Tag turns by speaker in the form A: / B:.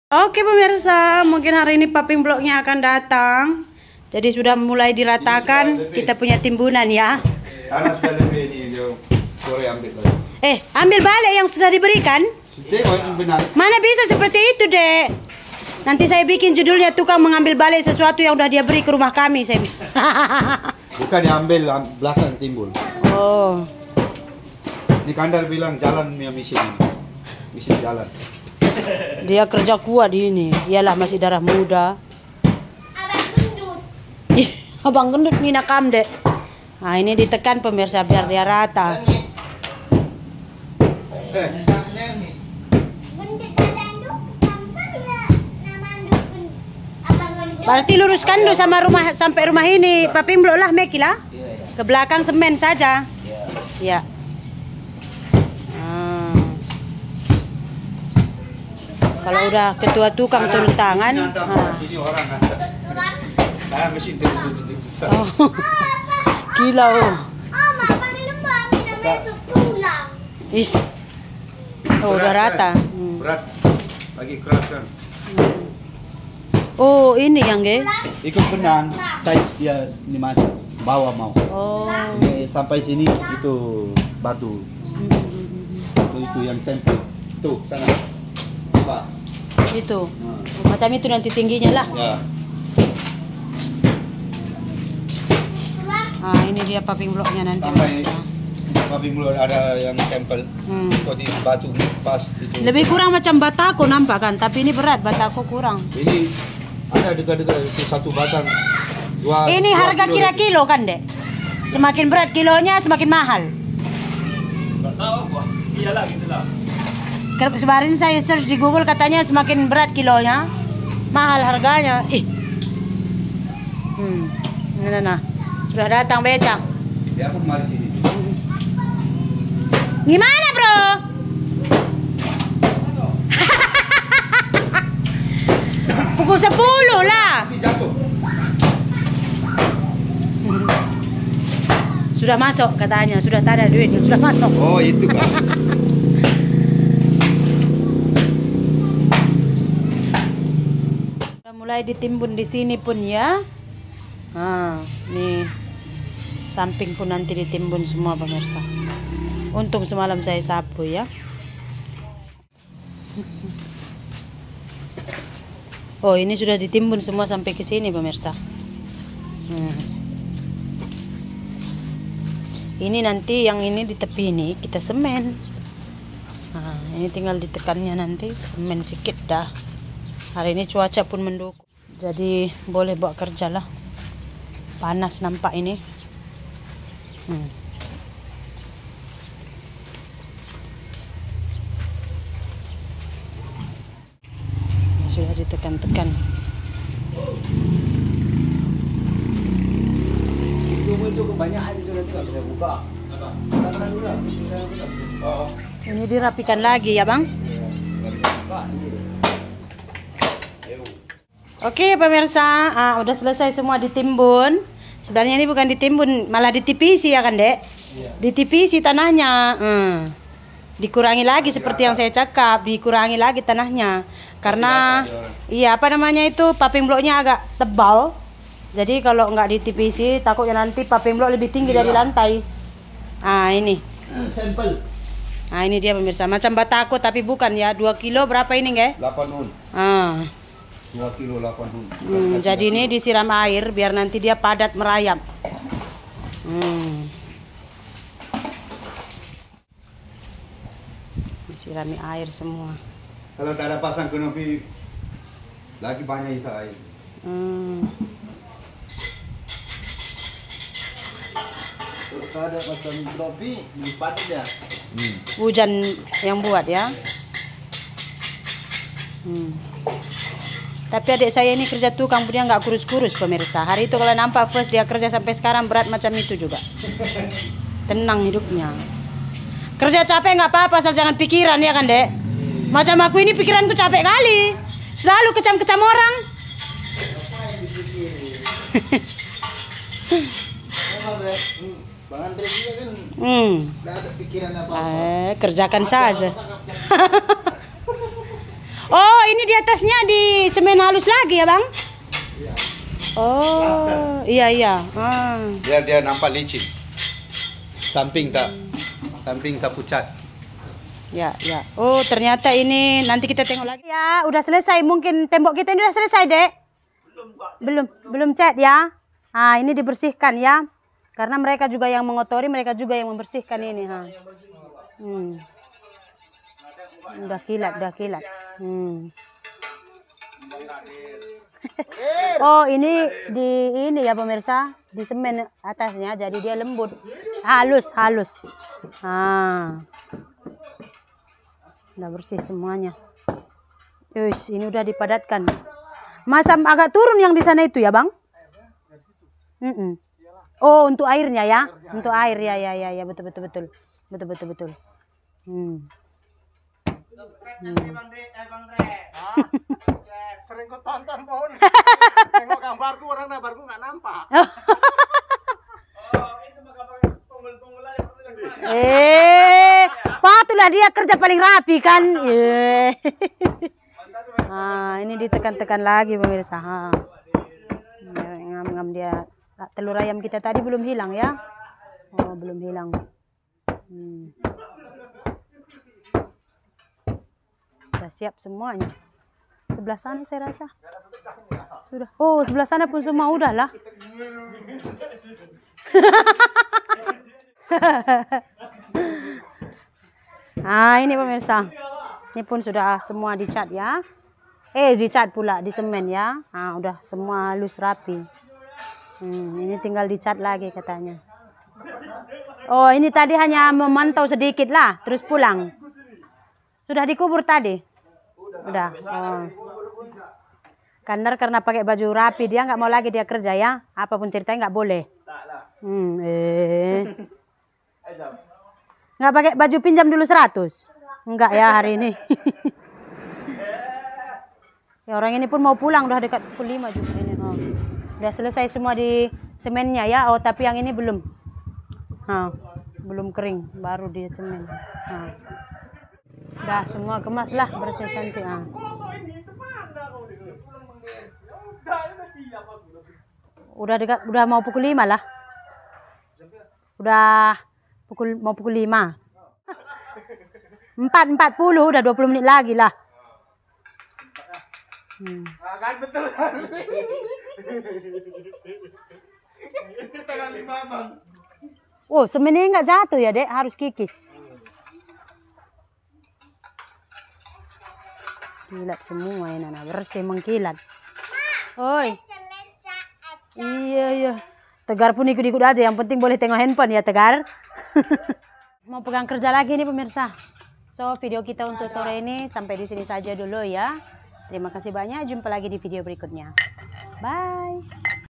A: Oke pemirsa, mungkin hari ini paping bloknya akan datang. Jadi sudah mulai diratakan kita punya timbunan ya.
B: Karena sudah lebih ini sore ambil lagi.
A: Ambil balik yang sudah diberikan.
B: Benar.
A: Mana bisa seperti itu, Dek? Nanti saya bikin judulnya tukang mengambil balik sesuatu yang udah dia beri ke rumah kami, saya.
B: Bukan diambil belakang timbul.
A: Oh.
B: Ini Kandar bilang jalan ya mesin jalan.
A: Dia kerja kuat di ini. Iyalah masih darah muda.
C: Abang gendut.
A: Abang gendut minakam, Dek. Nah, ini ditekan pemirsa biar dia rata. Berarti luruskan dulu sama rumah sampai rumah ini. Paping blok lah Meki lah. Ke belakang semen saja. Ya. Kalau udah ketua tukang turun tangan.
B: Sini orang ada. Nah, mesin itu.
A: Oh. Gila. Is. Oh, udah rata.
B: Berat. Lagi keras kan.
A: Oh, ini yang
B: Ikut benang, size dia 5 bawah mau.
A: Oh.
B: Sampai sini itu batu. Itu yang sampel. Tuh, sana. Pak.
A: Itu. Macam itu nanti tingginya lah.
B: Ya.
A: Ah, ini dia paping bloknya nanti.
B: Sampai paping blok ada yang sampel. Kok di batu pas itu.
A: Lebih kurang macam batako nampak kan, tapi ini berat batako kurang.
B: Ini ada dekat-dekat itu satu batang.
A: Ini harga kilo kan, Dek? Semakin berat kilonya semakin mahal.
B: Enggak tahu gua. Iyalah gitulah.
A: Kemarin saya search di Google katanya semakin berat kilonya, mahal harganya. Nah. Sudah datang becak.
B: Ya aku kemarin sini.
A: Gimana, Bro? Pukul 10 lah.
B: Jatuh.
A: Sudah masuk katanya, sudah tak ada duitnya, sudah masuk.
B: Oh, itu kan.
A: Mulai ditimbun di sini pun ya. Nah, nih samping pun nanti ditimbun semua pemirsa. Untung semalam saya sapu ya. Oh, ini sudah ditimbun semua sampai ke sini pemirsa. Ini nanti yang ini di tepi ini kita semen. Nah, ini tinggal ditekannya nanti semen sedikit dah. Hari ini cuaca pun mendukung, jadi boleh bawa kerja lah. Panas nampak ini. Sudah ditekan-tekan.
B: Itu kebanyakan itu nanti nggak bisa buka.
A: Ini dirapikan lagi ya, Bang. Oke pemirsa, udah selesai semua ditimbun. Sebenarnya ini bukan ditimbun, malah ditipisi ya kan, Dek? Ditipisi tanahnya. Dikurangi lagi seperti yang saya cakap, dikurangi lagi tanahnya. Karena apa namanya itu paping bloknya agak tebal. Jadi kalau nggak ditipisi takutnya nanti paping blok lebih tinggi dari lantai. Ini.
B: Sampel.
A: Nah, ini dia pemirsa, macam batako tapi bukan ya. 2 kilo berapa ini, Nge?
B: 8 hun. 2 kilo 8 hun.
A: Jadi ini disiram air biar nanti dia padat merayap. Disirami air semua.
B: Kalau tak ada pasang kanopi lagi banyak isa air. Kalau tak ada pasang kanopi lipat dia.
A: Hujan yang buat ya. Tapi adik saya ini kerja tukang, dia nggak kurus-kurus pemirsa. Hari itu kalau nampak first dia kerja sampai sekarang berat macam itu juga. Tenang hidupnya. Kerja capek nggak apa-apa, asal jangan pikiran ya kan, Dek? Macam aku ini pikiranku capek kali. Selalu kecam-kecam orang.
B: Bang Andre juga kan ada pikiran apa-apa.
A: Kerjakan saja. Oh, ini di atasnya di semen halus lagi ya, Bang? Oh, iya.
B: Biar dia nampak licin. Samping tak pucat.
A: Ya. Oh, ternyata ini nanti kita tengok lagi. Ya, udah selesai. Mungkin tembok kita ini udah selesai, Dek. Belum cat ya. Ah, ini dibersihkan ya. Karena mereka juga yang mengotori, mereka juga yang membersihkan ini, ha. Udah kilat. Oh, ini ya pemirsa, di semen atasnya, jadi dia lembut, halus. Udah bersih semuanya. Yus, ini udah dipadatkan. Masa agak turun yang di sana itu ya, Bang? Oh, untuk airnya ya? Untuk air ya, betul.
D: Sering kau tonton pun. Tengok gambarku, orang gambarku nggak nampak.
A: Patutlah dia kerja paling rapi kan. Ini ditekan-tekan lagi pemirsa. Ngam dia. Telur ayam kita tadi belum hilang ya. Oh, belum hilang. Sudah siap semuanya. Sebelah sana saya rasa sudah. Oh, sebelah sana pun semua udah lah. Ini pemirsa. Ini pun sudah semua dicat ya. Dicat pula di semen ya. Udah semua halus rapi. Ini tinggal dicat lagi katanya. Oh, ini tadi hanya memantau sedikit lah, terus pulang. Sudah dikubur tadi? Udah. Oh. Karena pakai baju rapi, dia nggak mau lagi dia kerja ya. Apapun ceritanya nggak boleh. Nggak pakai baju pinjam dulu 100? Enggak ya hari ini. Ya, orang ini pun mau pulang, udah dekat pukul 5 juga ini. Udah selesai semua di semennya ya. Oh, tapi yang ini belum. Belum kering, baru di semen. Udah semua kemas lah, bersih cantik. Udah mau pukul 5 lah. Mau pukul 5. 4.40 udah 20 menit lagi lah.
D: Kan betul. Setengah 5, Bang.
A: Oh, semen ini nggak jatuh ya, Dek, harus kikis. Kilat semua ini, bersih mengkilat. Oi. Iya. Tegar pun ikut-ikut aja, yang penting boleh tengok handphone ya, Tegar. Mau pegang kerja lagi nih pemirsa. So, video kita untuk sore ini sampai di sini saja dulu ya. Terima kasih banyak, jumpa lagi di video berikutnya. Bye.